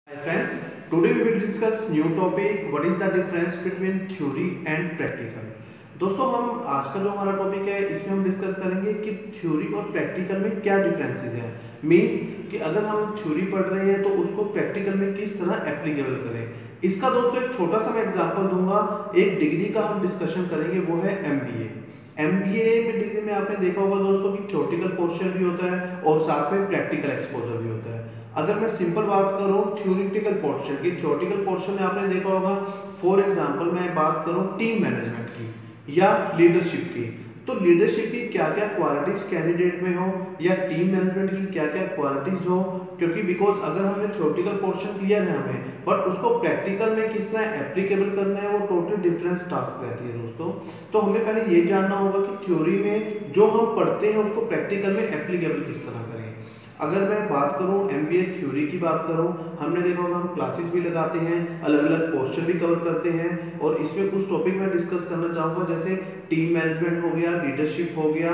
Hi friends, today we will discuss new topic what is the difference between theory and practical। दोस्तों हम आज का जो हमारा टॉपिक है इसमें हम डिस्कस करेंगे कि थ्योरी और प्रैक्टिकल में क्या डिफरेंसेस हैं। मींस कि अगर हम थ्योरी पढ़ रहे हैं तो उसको प्रैक्टिकल में किस तरह एप्लीकेबल करें। इसका दोस्तों एक छोटा सा मैं एग्जांपल दूंगा। एक डिग्री का हम डिस्कशन करेंगे, वो है एमबीए। एमबीए में डिग्री में आपने देखा होगा दोस्तों कि थ्योरेटिकल पोर्शन भी होता है और साथ में प्रैक्टिकल एक्सपोजर भी होता है। अगर मैं सिंपल बात करूं थ्योरेटिकल पोर्शन की, थ्योरेटिकल पोर्शन में आपने देखा होगा, फॉर एग्जांपल मैं बात करूं टीम मैनेजमेंट की या लीडरशिप की, तो लीडरशिप की क्या क्या क्वालिटीज कैंडिडेट में हो या टीम मैनेजमेंट की क्या क्या क्वालिटीज हो। क्योंकि बिकॉज अगर हमने थ्योरेटिकल पोर्शन क्लियर है हमें, बट उसको प्रैक्टिकल में किस तरह एप्लीकेबल करना है वो टोटली डिफरेंस टास्क रहती है दोस्तों। तो हमें पहले ये जानना होगा कि थ्योरी में जो हम पढ़ते हैं उसको प्रैक्टिकल में एप्लीकेबल किस तरह करें। अगर मैं बात करूं एमबीए थ्योरी की बात करूं, हमने देखा होगा हम क्लासेस भी लगाते हैं, अलग अलग पोर्शन भी कवर करते हैं और इसमें कुछ टॉपिक मैं डिस्कस करना चाहूँगा, जैसे टीम मैनेजमेंट हो गया, लीडरशिप हो गया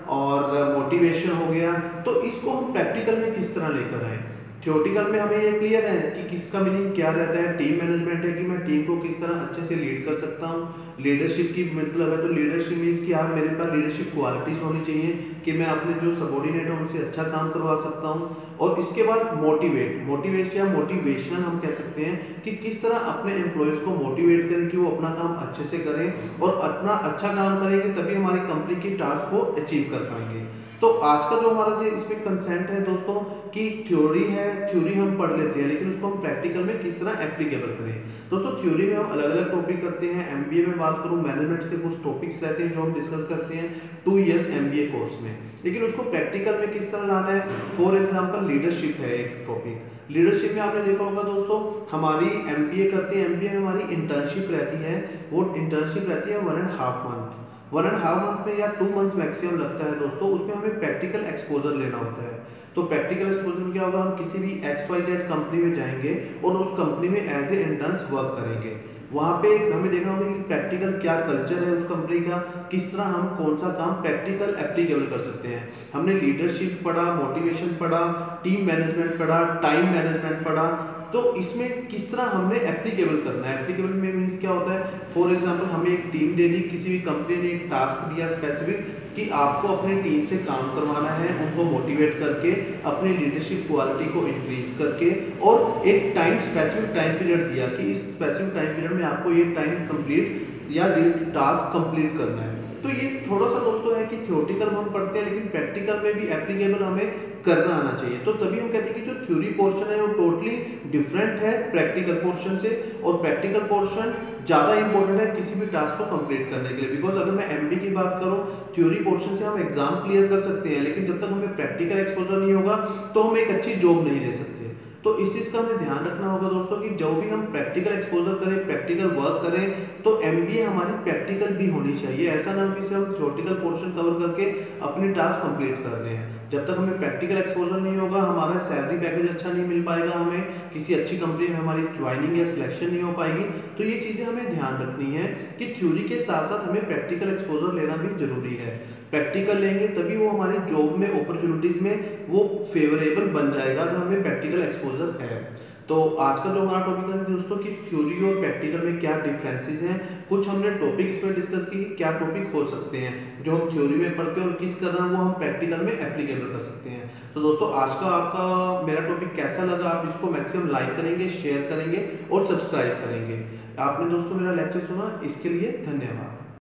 और मोटिवेशन हो गया। तो इसको हम प्रैक्टिकल में किस तरह लेकर आए। थ्योरेटिकल में हमें ये क्लियर है कि किसका मीनिंग क्या रहता है। टीम मैनेजमेंट है कि मैं टीम को किस तरह अच्छे से लीड कर सकता हूँ। लीडरशिप की मतलब है तो लीडरशिप मीन्स कि यार मेरे पास लीडरशिप क्वालिटीज होनी चाहिए कि मैं अपने जो सबॉर्डिनेट है उनसे अच्छा काम करवा सकता हूँ। और इसके बाद मोटिवेट या मोटिवेशनल हम कह सकते हैं कि किस तरह अपने एम्प्लॉयज को मोटिवेट करें कि वो अपना काम अच्छे से करें और अपना अच्छा काम करेंगे तभी हमारी कंपनी की टास्क को अचीव कर पाएंगे। तो आज का जो हमारा जो इसमें कंसेंट है दोस्तों कि थ्योरी है, थ्योरी हम पढ़ लेते हैं लेकिन उसको हम प्रैक्टिकल में किस तरह एप्लीकेबल करें। दोस्तों थ्योरी में हम अलग अलग टॉपिक करते हैं। एमबीए में बात करूं मैनेजमेंट के कुछ टॉपिक्स रहते हैं जो हम डिस्कस करते हैं 2 इयर्स एमबीए कोर्स में, लेकिन उसको प्रैक्टिकल में किस तरह लाना है। फॉर एग्जांपल लीडरशिप है एक टॉपिक। लीडरशिप में आपने देखा होगा दोस्तों, हमारी एमबीए करते हैं, एमबीए में हमारी इंटर्नशिप रहती है, वो इंटर्नशिप रहती है 1.5 मंथ। 1.5 मंथ में या 2 मंथ मैक्सिमम लगता है दोस्तों। उसमें हमें प्रैक्टिकल एक्सपोजर लेना होता है। तो प्रैक्टिकल एक्सपोजर में क्या होगा, हम किसी भी XYZ कंपनी में जाएंगे और उस कंपनी में एज ए इंटर्न्स वर्क करेंगे। वहाँ पे हमें देखना होगा कि प्रैक्टिकल क्या कल्चर है उस कंपनी का, किस तरह हम कौन सा काम प्रैक्टिकल एप्लीकेबल कर सकते हैं। हमने लीडरशिप पढ़ा, मोटिवेशन पढ़ा, टीम मैनेजमेंट पढ़ा, टाइम मैनेजमेंट पढ़ा, तो इसमें किस तरह हमने एप्लीकेबल करना है। एप्लीकेबल में मीन्स क्या होता है, फॉर एग्जांपल हमें एक टीम दे दी, किसी भी कंपनी ने एक टास्क दिया स्पेसिफिक कि आपको अपनी टीम से काम करवाना है, उनको मोटिवेट करके अपनी लीडरशिप क्वालिटी को इंक्रीज करके, और एक टाइम स्पेसिफिक टाइम पीरियड दिया कि इस स्पेसिफिक टाइम पीरियड में आपको ये टाइम कंप्लीट या टास्क कंप्लीट करना है। तो ये थोड़ा सा दोस्तों है कि थ्योरेटिकल हम पढ़ते हैं लेकिन प्रैक्टिकल में भी एप्लीकेबल हमें करना आना चाहिए। तो तभी हम कहते हैं कि जो थ्योरी पोर्शन है वो टोटली डिफरेंट है प्रैक्टिकल पोर्शन से, और प्रैक्टिकल पोर्शन ज़्यादा इंपॉर्टेंट है किसी भी टास्क को कंप्लीट करने के लिए। बिकॉज अगर मैं एमबी की बात करूं, थ्योरी पोर्शन से हम एग्जाम क्लियर कर सकते हैं लेकिन जब तक हमें प्रैक्टिकल एक्सपोजर नहीं होगा तो हम एक अच्छी जॉब नहीं ले सकते। तो इस चीज़ का हमें ध्यान रखना होगा दोस्तों कि जो भी हम प्रैक्टिकल एक्सपोजर करें, प्रैक्टिकल वर्क करें, तो एमबीए हमारी प्रैक्टिकल भी होनी चाहिए। ऐसा ना हो कि सिर्फ हम थ्योरेटिकल पोर्शन कवर करके अपनी टास्क कंप्लीट कर रहे हैं। जब तक हमें प्रैक्टिकल एक्सपोजर नहीं होगा, हमारा सैलरी पैकेज अच्छा नहीं मिल पाएगा, हमें किसी अच्छी कंपनी में हमारी ज्वाइनिंग या सिलेक्शन नहीं हो पाएगी। तो ये चीज़ें हमें ध्यान रखनी है कि थ्योरी के साथ साथ हमें प्रैक्टिकल एक्सपोजर लेना भी जरूरी है। प्रैक्टिकल लेंगे तभी वो हमारी जॉब में अपॉर्चुनिटीज में वो फेवरेबल बन जाएगा अगर हमें प्रैक्टिकल एक्सपोजर है। तो आज का जो हमारा टॉपिक है दोस्तों कि थ्योरी और प्रैक्टिकल में क्या डिफरेंसेस हैं, कुछ हमने टॉपिक इसमें डिस्कस की क्या टॉपिक हो सकते हैं जो हम थ्योरी में पढ़ते हैं और किस तरह वो हम प्रैक्टिकल में एप्लीकेबल कर सकते हैं। तो दोस्तों आज का आपका मेरा टॉपिक कैसा लगा, आप इसको मैक्सिमम लाइक करेंगे, शेयर करेंगे और सब्सक्राइब करेंगे। आपने दोस्तों मेरा लेक्चर सुना, इसके लिए धन्यवाद।